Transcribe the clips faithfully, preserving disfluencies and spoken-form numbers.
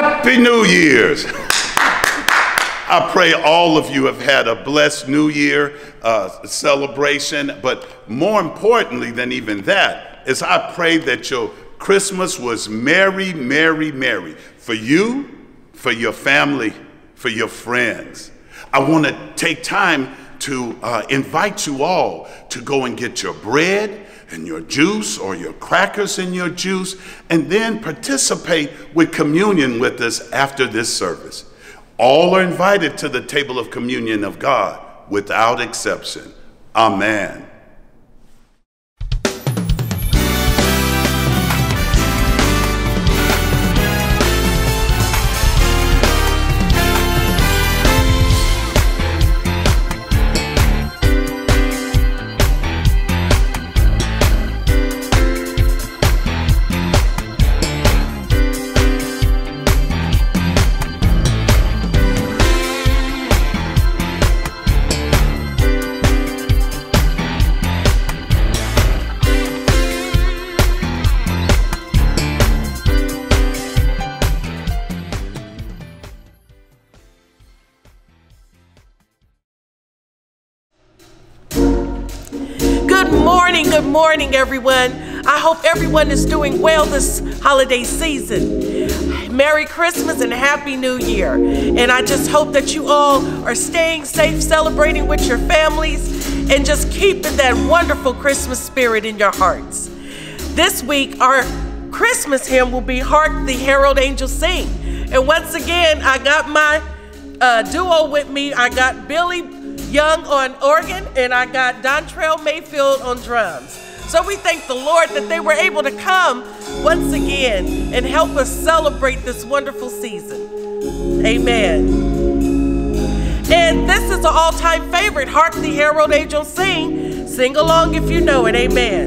Happy New Year's. I pray all of you have had a blessed New Year uh, celebration, but more importantly than even that is I pray that your Christmas was merry, merry, merry for you, for your family, for your friends. I want to take time to uh, invite you all to go and get your bread and your juice or your crackers and your juice, and then participate with communion with us after this service. All are invited to the table of communion of God without exception. Amen. Good morning, everyone. I hope everyone is doing well this holiday season. Merry Christmas and Happy New Year. And I just hope that you all are staying safe, celebrating with your families, and just keeping that wonderful Christmas spirit in your hearts. This week, our Christmas hymn will be Hark the Herald Angels Sing. And once again, I got my uh, duo with me. I got Billy Young on organ, and I got Dontrell Mayfield on drums. So we thank the Lord that they were able to come once again and help us celebrate this wonderful season. Amen. And this is an all-time favorite, Hark the Herald Angels Sing. Sing along if you know it. Amen.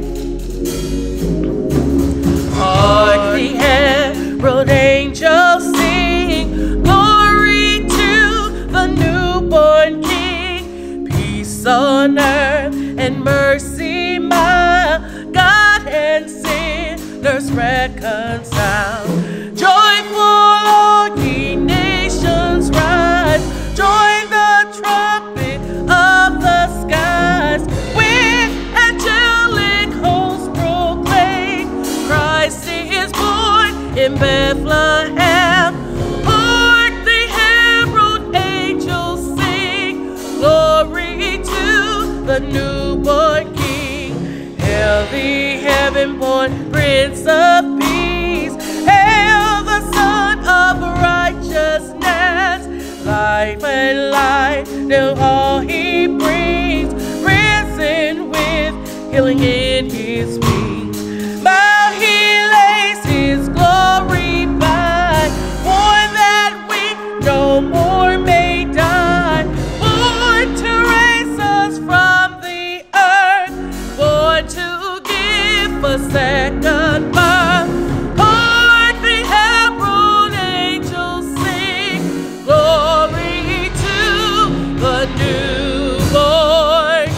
Hark the herald angels sing, glory to the newborn King. Peace on earth and mercy, my God, and sinners reconciled. Joyful all ye nations rise, join the trumpet of the skies. With angelic hosts proclaim, Christ is born in Bethlehem. Hark the herald angels sing, glory to the newborn King. Hail the heaven-born Prince of Peace, hail the Son of righteousness. Life and light, till all he brings, risen with healing in his wings. While he lays his glory by, born that we no more may die, born to raise us from the earth, born to give a second birth. Hark the herald angels sing, glory to the newborn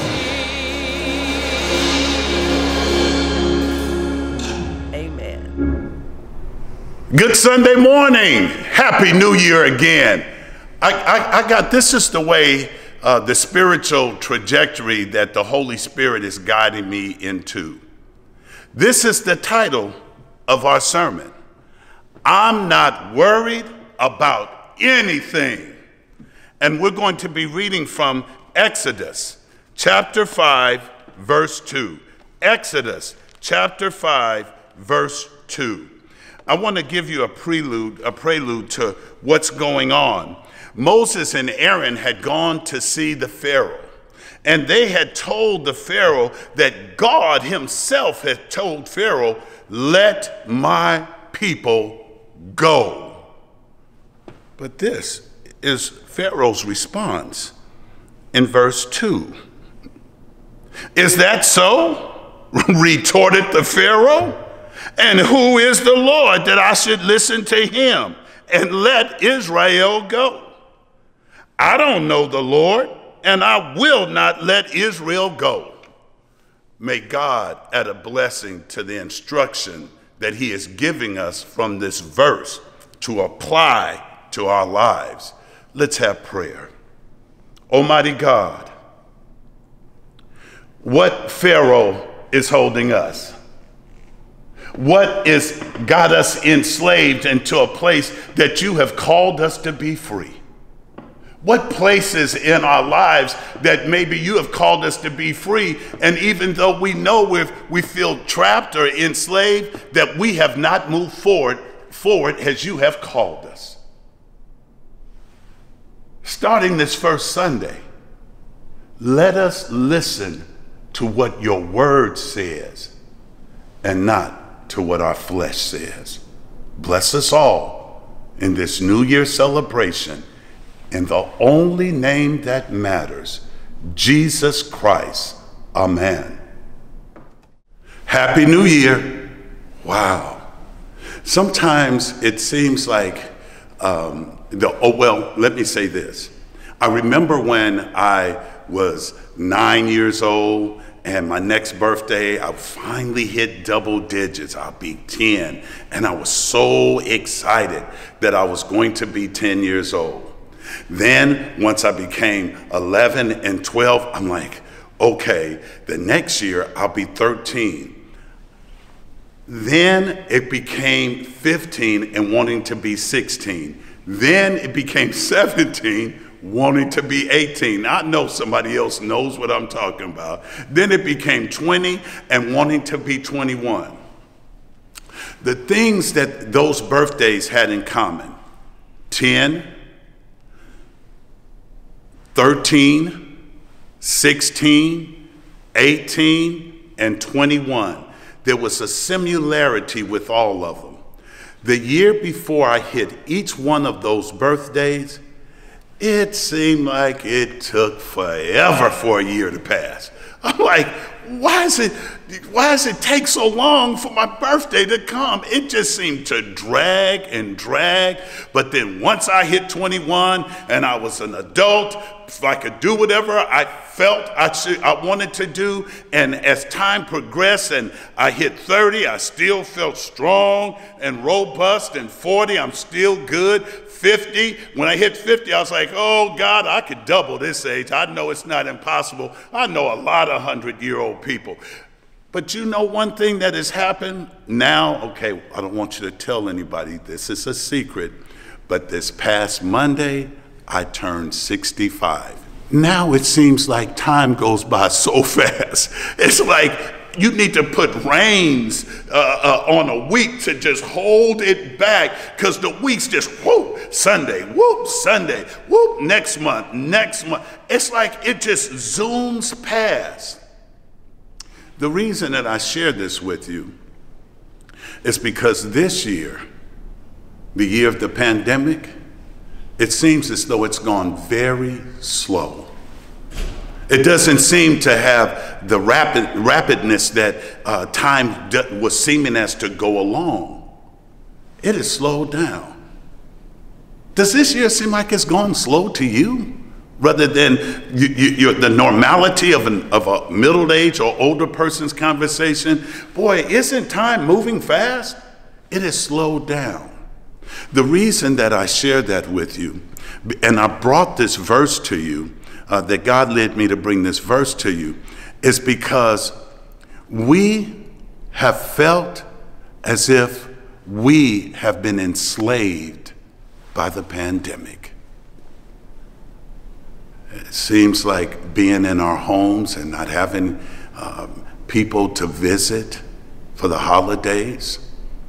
King. Amen. Good Sunday morning. Happy New Year again. I, I, I got, this is the way, uh, the spiritual trajectory that the Holy Spirit is guiding me into. This is the title of our sermon. I'm not worried about anything. And we're going to be reading from Exodus chapter five, verse two. Exodus chapter five, verse two. I want to give you a prelude, a prelude to what's going on. Moses and Aaron had gone to see the Pharaoh, and they had told the Pharaoh that God himself had told Pharaoh, let my people go. But this is Pharaoh's response in verse two. Is that so? Retorted the Pharaoh. And who is the Lord that I should listen to him and let Israel go? I don't know the Lord, and I will not let Israel go. May God add a blessing to the instruction that he is giving us from this verse to apply to our lives. Let's have prayer. Almighty God, what Pharaoh is holding us? What is got us enslaved into a place that you have called us to be free? What places in our lives that maybe you have called us to be free, and even though we know we we feel trapped or enslaved, that we have not moved forward, forward as you have called us? Starting this first Sunday, let us listen to what your word says and not to what our flesh says. Bless us all in this New Year celebration in the only name that matters, Jesus Christ. Amen. Happy New Year. Wow. Sometimes it seems like, um, the, oh, well, let me say this. I remember when I was nine years old and my next birthday, I finally hit double digits. I'll be ten. And I was so excited that I was going to be ten years old. Then once I became eleven and twelve, I'm like, okay, the next year I'll be thirteen. Then it became fifteen and wanting to be sixteen. Then it became seventeen, wanting to be eighteen. I know somebody else knows what I'm talking about. Then it became twenty and wanting to be twenty-one. The things that those birthdays had in common: ten, thirteen, sixteen, eighteen, and twenty-one. There was a similarity with all of them. The year before I hit each one of those birthdays, it seemed like it took forever for a year to pass. I'm like, why is it, why does it take so long for my birthday to come? It just seemed to drag and drag. But then once I hit twenty-one and I was an adult, I could do whatever I felt I, should, I wanted to do. And as time progressed and I hit thirty, I still felt strong and robust. And forty, I'm still good. fifty, when I hit fifty, I was like, oh God, I could double this age. I know it's not impossible. I know a lot of hundred-year-old people. But you know one thing that has happened now? Okay, I don't want you to tell anybody. This is a secret. But this past Monday, I turned sixty-five. Now it seems like time goes by so fast. It's like you need to put reins uh, uh, on a week to just hold it back, because the weeks just whoop, Sunday, whoop, Sunday, whoop, next month, next month. It's like it just zooms past. The reason that I share this with you is because this year, the year of the pandemic, it seems as though it's gone very slow. It doesn't seem to have the rapid rapidness that uh, time was seeming as to go along. It has slowed down. Does this year seem like it's gone slow to you? Rather than you, you, you're the normality of, an, of a middle-aged or older person's conversation, boy, isn't time moving fast? It has slowed down. The reason that I share that with you, and I brought this verse to you, uh, that God led me to bring this verse to you, is because we have felt as if we have been enslaved by the pandemic. It seems like being in our homes and not having um, people to visit for the holidays,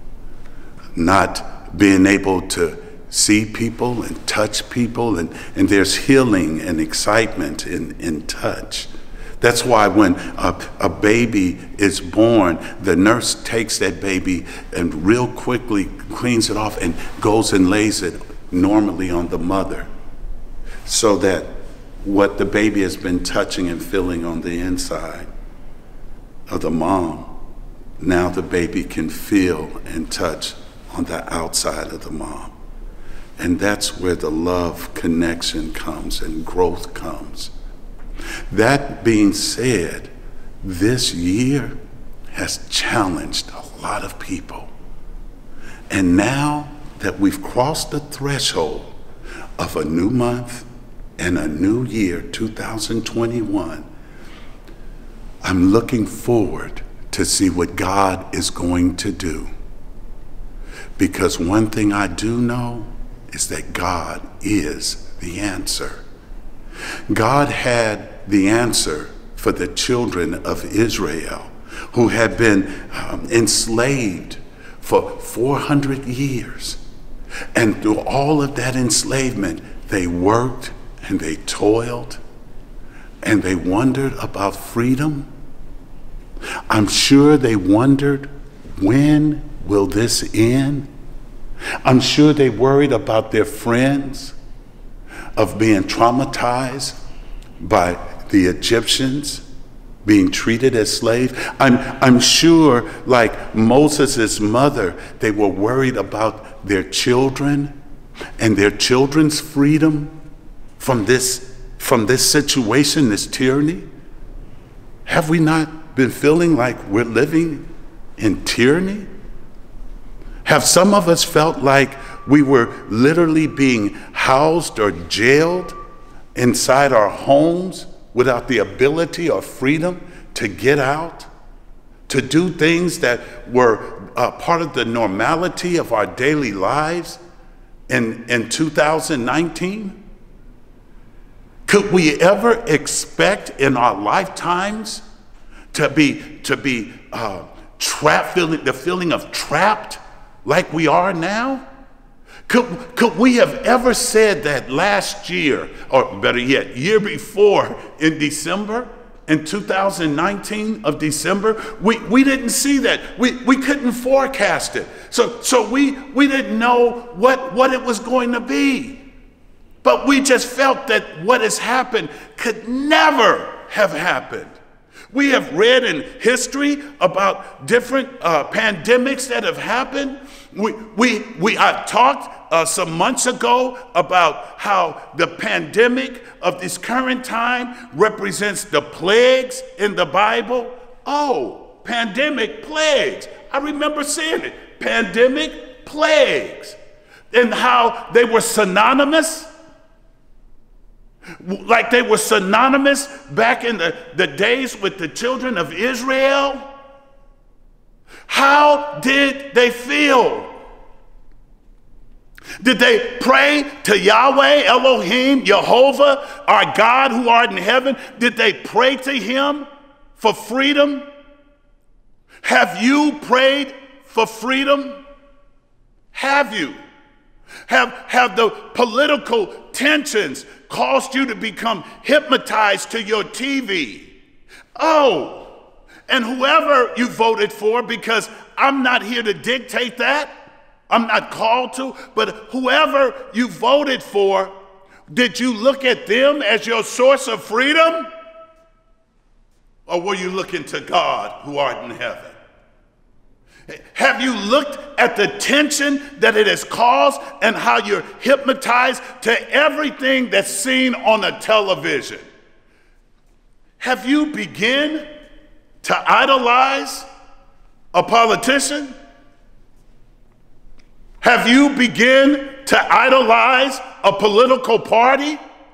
not being able to see people and touch people, and, and there's healing and excitement in, in touch. That's why when a, a baby is born, the nurse takes that baby and real quickly cleans it off and goes and lays it normally on the mother, so that what the baby has been touching and feeling on the inside of the mom, now the baby can feel and touch on the outside of the mom. And that's where the love connection comes and growth comes. That being said, this year has challenged a lot of people. And now that we've crossed the threshold of a new month and a new year, two thousand twenty-one, I'm looking forward to see what God is going to do. Because one thing I do know is that God is the answer. God had the answer for the children of Israel who had been um, enslaved for four hundred years. And through all of that enslavement, they worked and they toiled and they wondered about freedom. I'm sure they wondered, when will this end? I'm sure they worried about their friends, of being traumatized by the Egyptians, being treated as slaves. I'm, I'm sure, like Moses' mother, they were worried about their children and their children's freedom from this, from this situation, this tyranny. Have we not been feeling like we're living in tyranny? Have some of us felt like we were literally being housed or jailed inside our homes without the ability or freedom to get out, to do things that were uh, part of the normality of our daily lives in, in two thousand nineteen? Could we ever expect in our lifetimes to be, to be uh, trapped, feeling, the feeling of trapped like we are now? Could, could we have ever said that last year, or better yet, year before in December, in two thousand nineteen of December, we, we didn't see that. We, we couldn't forecast it. So, so we, we didn't know what, what it was going to be. But we just felt that what has happened could never have happened. We have read in history about different uh, pandemics that have happened. We, we, we I talked uh, some months ago about how the pandemic of this current time represents the plagues in the Bible. Oh, pandemic, plagues. I remember seeing it. Pandemic, plagues. And how they were synonymous. Like they were synonymous back in the, the days with the children of Israel. How did they feel? Did they pray to Yahweh, Elohim, Jehovah, our God who art in heaven? Did they pray to him for freedom? Have you prayed for freedom? Have you? Have, have the political tensions caused you to become hypnotized to your T V? Oh, and whoever you voted for, because I'm not here to dictate that, I'm not called to, but whoever you voted for, did you look at them as your source of freedom? Or were you looking to God who art in heaven? Have you looked at the tension that it has caused and how you're hypnotized to everything that's seen on a television? Have you begun to idolize a politician? Have you begun to idolize a political party?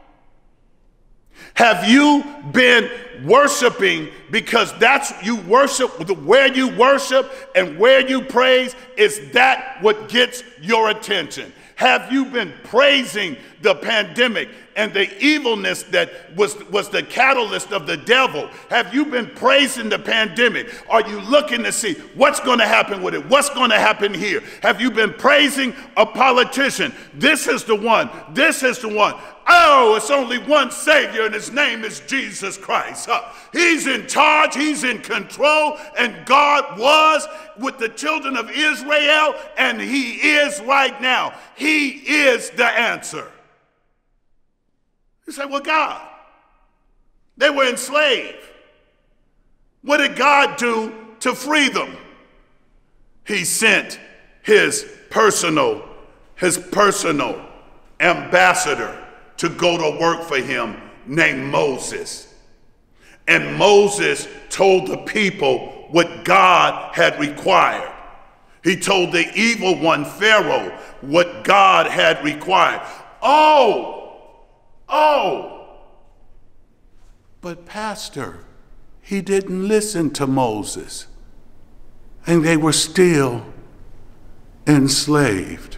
Have you been worshiping because that's you worship, where you worship and where you praise, is that what gets your attention? Have you been praising the pandemic and the evilness that was, was the catalyst of the devil? Have you been praising the pandemic? Are you looking to see what's going to happen with it? What's going to happen here? Have you been praising a politician? This is the one. This is the one. Oh, it's only one Savior, and his name is Jesus Christ. Uh, he's in charge, he's in control, and God was with the children of Israel, and he is right now. He is the answer. You say, well, God, they were enslaved. What did God do to free them? He sent his personal, his personal ambassador to go to work for him, named Moses. And Moses told the people what God had required. He told the evil one, Pharaoh, what God had required. Oh, oh. But Pastor, he didn't listen to Moses, and they were still enslaved.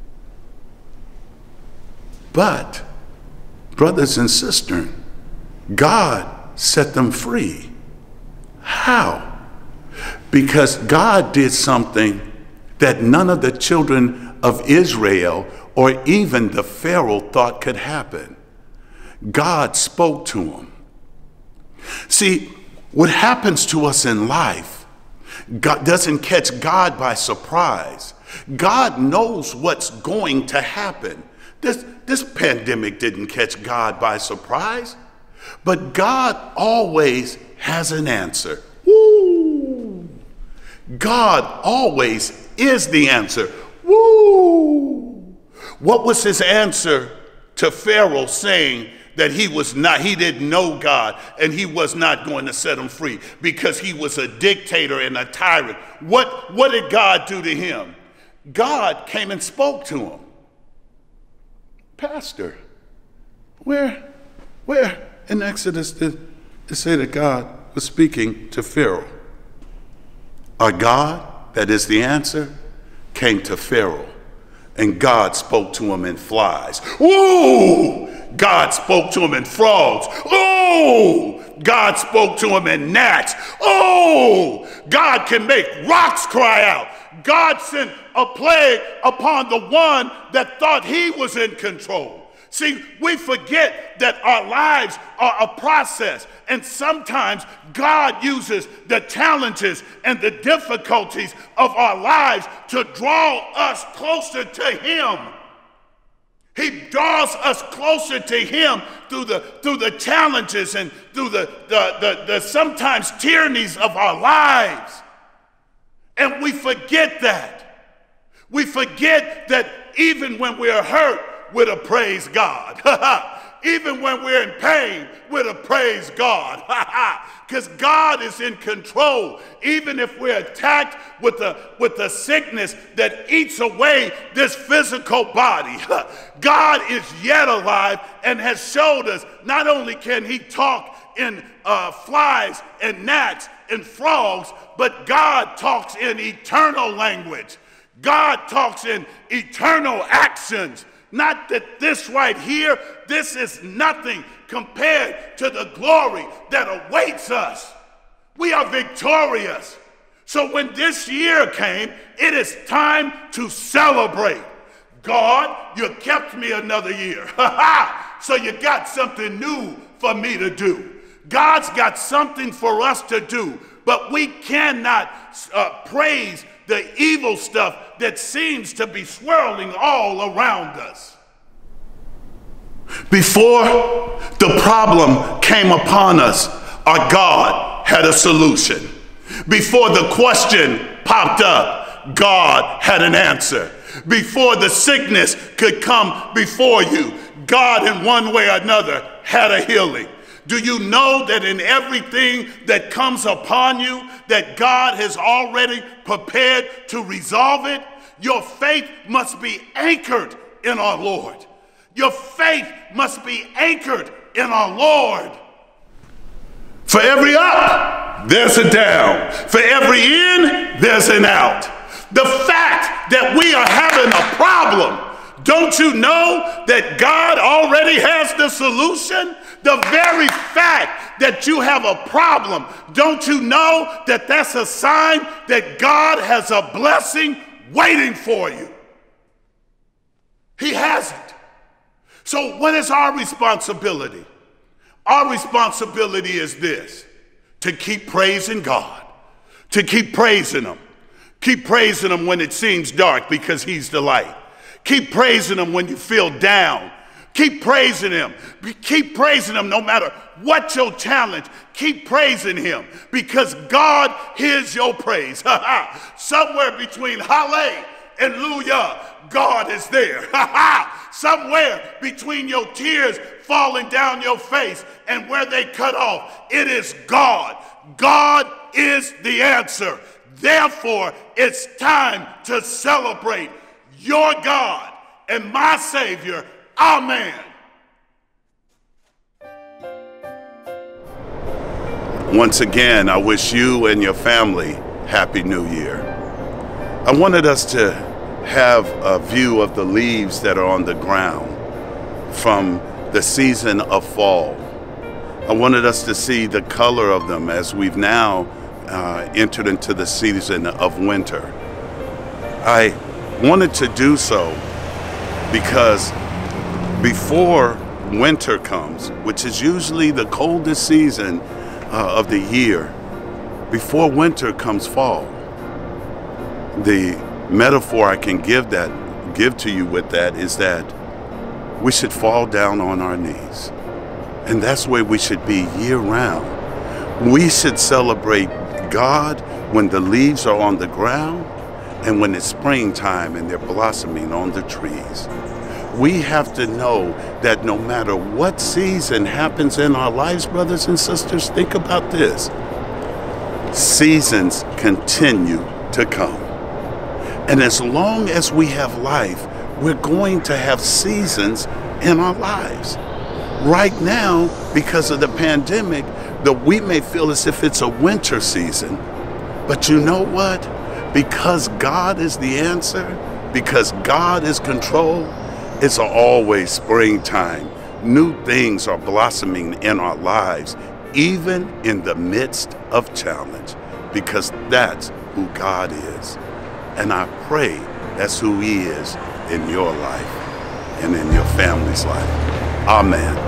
But, brothers and sisters, God set them free. How? Because God did something that none of the children of Israel or even the Pharaoh thought could happen. God spoke to them. See, what happens to us in life God doesn't catch God by surprise. God knows what's going to happen. This, this pandemic didn't catch God by surprise, but God always has an answer. Woo! God always is the answer. Woo! What was his answer to Pharaoh saying that he was not, he didn't know God and he was not going to set him free because he was a dictator and a tyrant? What, what did God do to him? God came and spoke to him. Pastor, where, where in Exodus did it say that God was speaking to Pharaoh? Our God, that is the answer, came to Pharaoh, and God spoke to him in flies. Ooh! God spoke to him in frogs. Oh, God spoke to him in gnats. Oh, God can make rocks cry out. God sent a plague upon the one that thought he was in control. See, we forget that our lives are a process, and sometimes God uses the challenges and the difficulties of our lives to draw us closer to him. He draws us closer to him through the, through the challenges and through the, the, the, the sometimes tyrannies of our lives. And we forget that. We forget that even when we're hurt, we're to praise God. Even when we're in pain, we're to praise God. Because God is in control. Even if we're attacked with a, with a sickness that eats away this physical body, God is yet alive and has showed us not only can he talk in uh, flies and gnats and frogs, but God talks in eternal language. God talks in eternal actions. Not that this right here, this is nothing compared to the glory that awaits us. We are victorious. So when this year came, it is time to celebrate. God, you kept me another year. So you got something new for me to do. God's got something for us to do, but we cannot uh, praise the evil stuff that seems to be swirling all around us. Before the problem came upon us, our God had a solution. Before the question popped up, God had an answer. Before the sickness could come before you, God in one way or another had a healing. Do you know that in everything that comes upon you, that God has already prepared to resolve it? Your faith must be anchored in our Lord. Your faith must be anchored in our Lord. For every up, there's a down. For every in, there's an out. The fact that we are having a problem, don't you know that God already has the solution? The very fact that you have a problem, don't you know that that's a sign that God has a blessing waiting for you? He has it. So what is our responsibility? Our responsibility is this: to keep praising God, to keep praising him. Keep praising him when it seems dark because he's the light. Keep praising him when you feel down. Keep praising him. Keep praising him no matter what your challenge. Keep praising him because God hears your praise. Somewhere between Hallel and Luya, God is there. Somewhere between your tears falling down your face and where they cut off, it is God. God is the answer. Therefore, it's time to celebrate. your God and my Savior. Amen. Once again, I wish you and your family Happy New Year. I wanted us to have a view of the leaves that are on the ground from the season of fall. I wanted us to see the color of them as we've now uh, entered into the season of winter. I wanted to do so because before winter comes, which is usually the coldest season uh, of the year, before winter comes fall. The metaphor I can give that give to you with that is that we should fall down on our knees. And that's where we should be year round. We should celebrate God when the leaves are on the ground and when it's springtime and they're blossoming on the trees. We have to know that no matter what season happens in our lives, brothers and sisters, think about this. Seasons continue to come. And as long as we have life, we're going to have seasons in our lives. Right now, because of the pandemic, that we may feel as if it's a winter season. But you know what? Because God is the answer, because God is control, it's always springtime. New things are blossoming in our lives, even in the midst of challenge, because that's who God is. And I pray that's who He is in your life and in your family's life. Amen.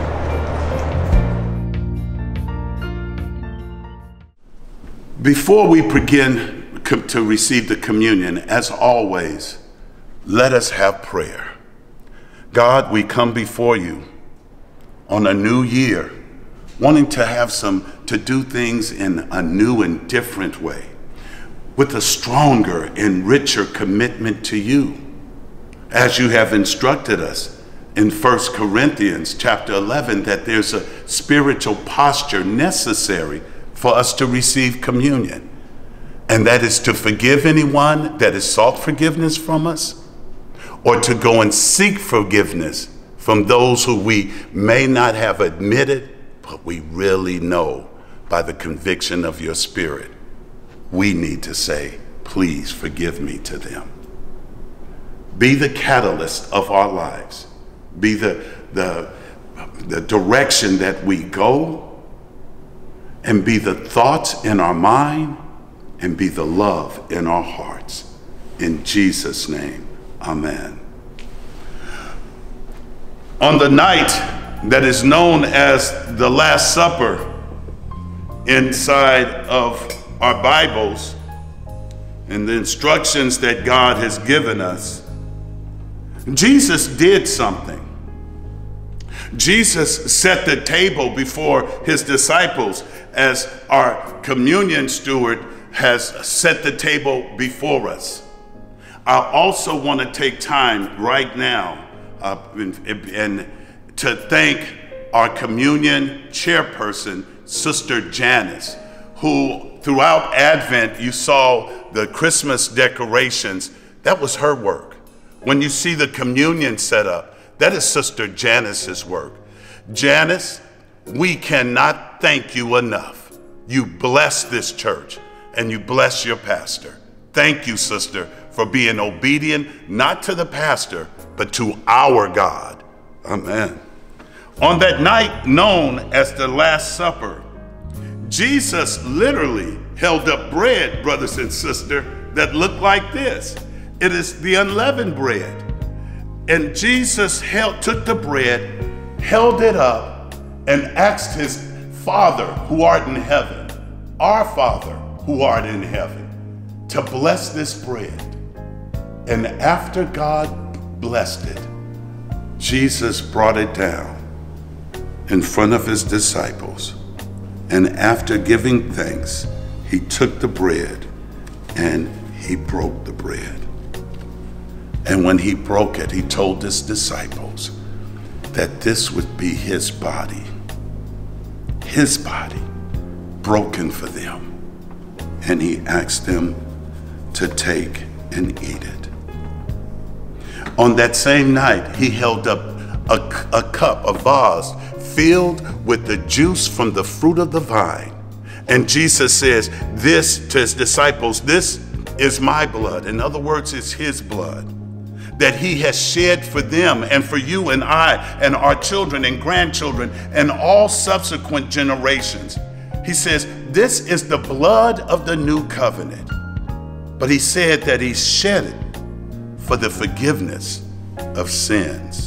Before we begin to receive the communion, as always, let us have prayer. God, we come before you on a new year, wanting to have some, to do things in a new and different way, with a stronger and richer commitment to you, as you have instructed us in First Corinthians chapter eleven, that there's a spiritual posture necessary for us to receive communion. And that is to forgive anyone that has sought forgiveness from us, or to go and seek forgiveness from those who we may not have admitted, but we really know by the conviction of your Spirit. We need to say, please forgive me to them. Be the catalyst of our lives. Be the, the, the direction that we go, and be the thoughts in our mind, and be the love in our hearts. In Jesus' name, amen. On the night that is known as the Last Supper inside of our Bibles and the instructions that God has given us, Jesus did something. Jesus set the table before his disciples, as our communion steward has set the table before us. I also want to take time right now uh, and, and to thank our communion chairperson, Sister Janice, who throughout Advent you saw the Christmas decorations. That was her work. When you see the communion set up, that is Sister Janice's work. Janice, we cannot thank you enough. You bless this church and you bless your pastor. Thank you, sister, for being obedient, not to the pastor, but to our God. Amen. On that night known as the Last Supper, Jesus literally held up bread, brothers and sisters, that looked like this. It is the unleavened bread. And Jesus held, took the bread, held it up, and asked his Father who art in heaven, our Father who art in heaven, to bless this bread. And after God blessed it, Jesus brought it down in front of his disciples. And after giving thanks, he took the bread and he broke the bread. And when he broke it, he told his disciples that this would be his body, his body broken for them. And he asked them to take and eat it. On that same night, he held up a, a cup, a vase, filled with the juice from the fruit of the vine. And Jesus says this to his disciples, this is my blood. In other words, it's his blood that he has shed for them and for you and I and our children and grandchildren and all subsequent generations. He says, this is the blood of the new covenant. But he said that he shed it for the forgiveness of sins.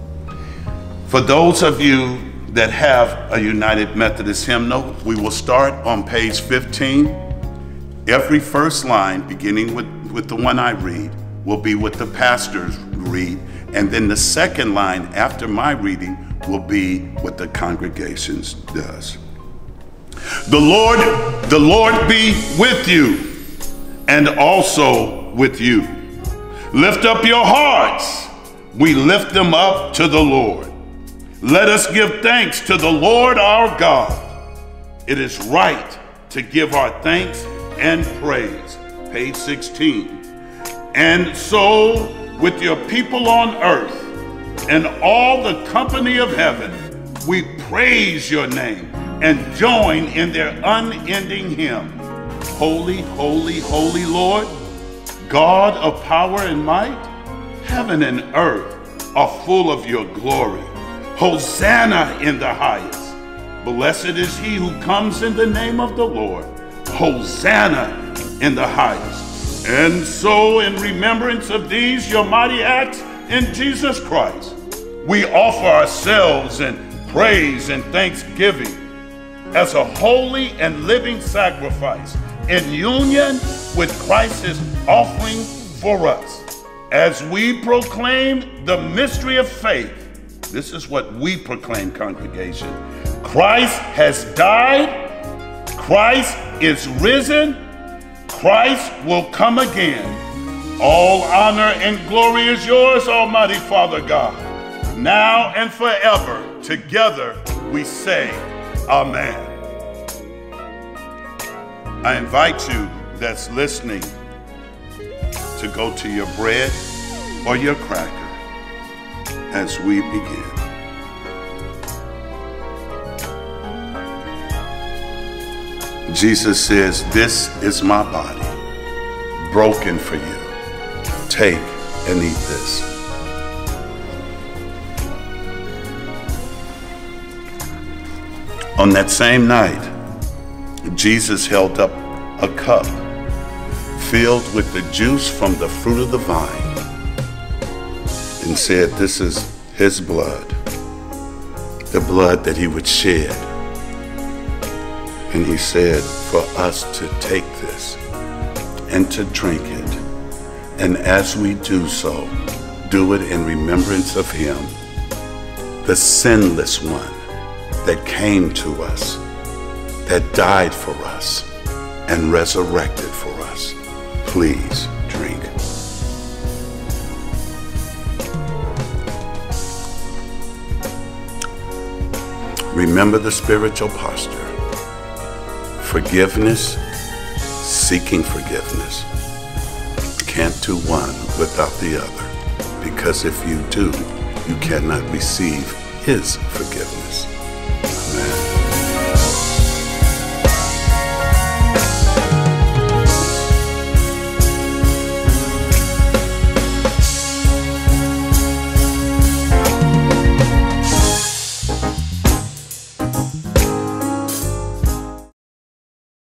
For those of you that have a United Methodist hymnal, we will start on page fifteen. Every first line, beginning with, with the one I read, will be what the pastors read, and then the second line after my reading will be what the congregations does. The Lord, the Lord be with you, and also with you. Lift up your hearts. We lift them up to the Lord. Let us give thanks to the Lord our God. It is right to give our thanks and praise. Page sixteen. And so with your people on earth and all the company of heaven, we praise your name and join in their unending hymn. Holy, holy, holy Lord, God of power and might, heaven and earth are full of your glory. Hosanna in the highest. Blessed is he who comes in the name of the Lord. Hosanna in the highest. And so in remembrance of these, your mighty acts in Jesus Christ, we offer ourselves in praise and thanksgiving as a holy and living sacrifice in union with Christ's offering for us. As we proclaim the mystery of faith, this is what we proclaim, congregation. Christ has died, Christ is risen, Christ will come again. All honor and glory is yours, Almighty Father God, now and forever. Together we say, Amen. I invite you that's listening to go to your bread or your cracker as we begin. Jesus says, this is my body, broken for you. Take and eat this. On that same night, Jesus held up a cup filled with the juice from the fruit of the vine and said, this is his blood, the blood that he would shed. And he said for us to take this and to drink it. And as we do so, do it in remembrance of him, the sinless one that came to us, that died for us and resurrected for us. Please drink. Remember the spiritual posture. Forgiveness, seeking forgiveness. Can't do one without the other, because if you do, you cannot receive his forgiveness. Amen.